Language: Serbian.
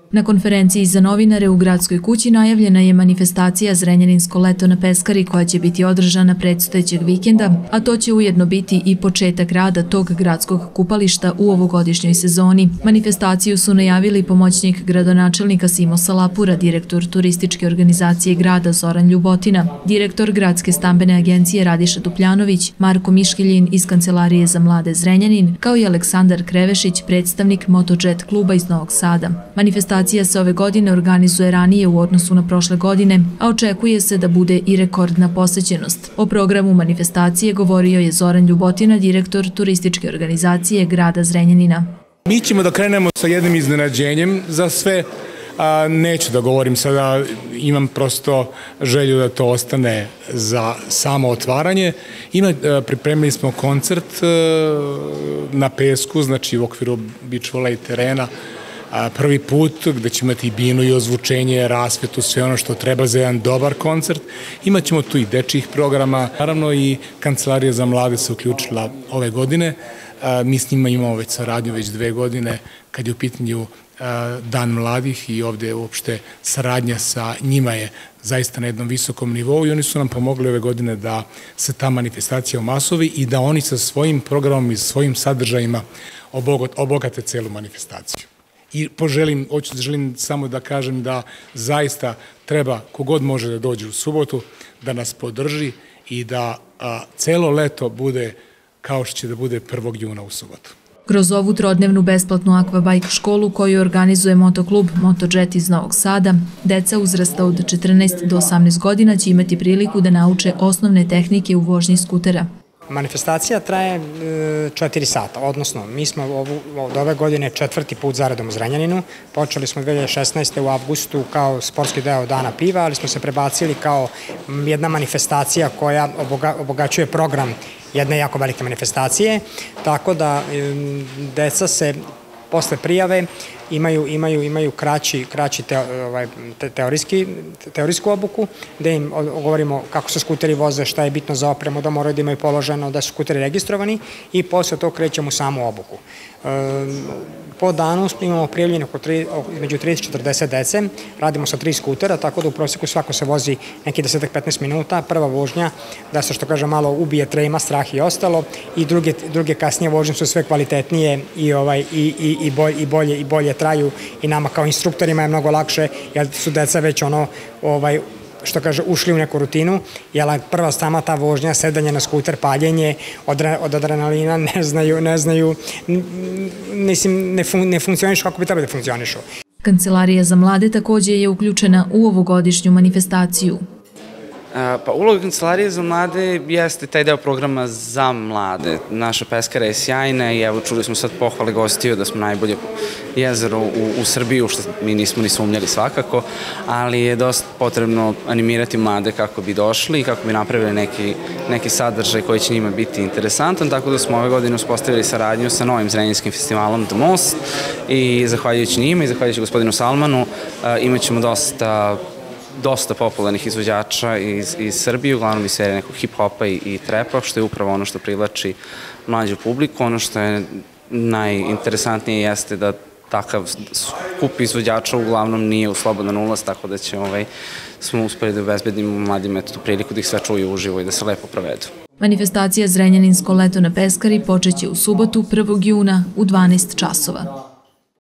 Na konferenciji za novinare u Gradskoj kući najavljena je manifestacija Zrenjaninsko leto na Peskari koja će biti održana predstojećeg vikenda, a to će ujedno biti i početak rada tog gradskog kupališta u ovogodišnjoj sezoni. Manifestaciju su najavili pomoćnik gradonačelnika Simo Salapura, direktor turističke organizacije grada Zoran Ljubotina, direktor Gradske stambene agencije Radiša Dupljanović, Marko Miškeljin iz Kancelarije za mlade Zrenjanin, kao i Aleksandar Krevešić, predstavnik MotoJet kluba iz Novog Sada. Manifestacija se ove godine organizuje ranije u odnosu na prošle godine, a očekuje se da bude i rekordna posećenost. O programu manifestacije govorio je Zoran Ljubotina, direktor turističke organizacije grada Zrenjanina. Mi ćemo da krenemo sa jednim iznenađenjem za sve. Neću da govorim sada, imam prosto želju da to ostane za samo otvaranje. Pripremili smo koncert na pesku, znači u okviru beach volley terena, prvi put gde ćemo imati i binu i ozvučenje, rasvetu, sve ono što treba za jedan dobar koncert. Imaćemo tu i dečjih programa. Naravno i Kancelarija za mlade se uključila ove godine. Mi s njima imamo već saradnju već 2 godine kad je u pitanju Dan mladih i ovde uopšte saradnja sa njima je zaista na jednom visokom nivou i oni su nam pomogli ove godine da se ta manifestacija omasovi i da oni sa svojim programom i svojim sadržajima obogate celu manifestaciju. I želim samo da kažem da zaista treba kogod može da dođe u subotu, da nas podrži i da celo leto bude kao što će da bude 1. juna u subotu. Kroz ovu trodnevnu besplatnu akvabajk školu koju organizuje motoklub MotoJet iz Novog Sada, deca uzrasta od 14 do 18 godina će imati priliku da nauče osnovne tehnike u vožnji skutera. Manifestacija traje 4 sata, odnosno mi smo od ove godine 4. put zaredom u Zrenjaninu. Počeli smo 2016. u avgustu kao sportski deo Dana piva, ali smo se prebacili kao jedna manifestacija koja obogaćuje program jedne jako velike manifestacije, tako da deca se posle prijave imaju kraći teorijsku obuku, gde im govorimo kako se skuteri voze, šta je bitno za opremu, da moraju da imaju položeno, da su skuteri registrovani i posle to krećemo u samu obuku. Po danu imamo prijavljeno između 30 i 40 dece, radimo sa 3 skutera, tako da u prosjeku svako se vozi neki 10-15 minuta, prva vožnja, da se što kaže malo ubije trema, strah i ostalo, i druge kasnije vožnje su sve kvalitetnije i bolje traju i nama kao instruktorima je mnogo lakše, jer su deca već što kaže, ušli u neku rutinu, jer prva sama ta vožnja, sedanje na skuter, paljenje, od adrenalina ne znaju, ne funkcionišu kako bi trebali da funkcionišu. Kancelarija za mlade takođe je uključena u ovogodišnju manifestaciju. Pa uloga Kancelarije za mlade jeste taj deo programa za mlade. Naša Peskara je sjajna i evo čuli smo sad pohvale gostiju da smo najbolje jezero u Srbiji, što mi nismo ni sumnjali svakako, ali je dosta potrebno animirati mlade kako bi došli i kako bi napravili neki sadržaj koji će njima biti interesantan, tako da smo ove godine uspostavili saradnju sa novim zrenjanskim festivalom The Most i zahvaljujući njima i zahvaljujući gospodinu Salmanu imat ćemo dosta popularnih izvođača iz Srbije, uglavnom iz serije nekog hip-hopa i trepa, što je upravo ono što privlači mlađu publiku. Ono što je najinteresantnije jeste da takav skup izvođača uglavnom nije u slobodan ulaz, tako da smo uspeli da obezbedimo mladima tu priliku da ih sve čuju uživo i da se lepo provedu. Manifestacija Zrenjaninsko leto na Peskari počeće u subotu 1. juna u 12 časova.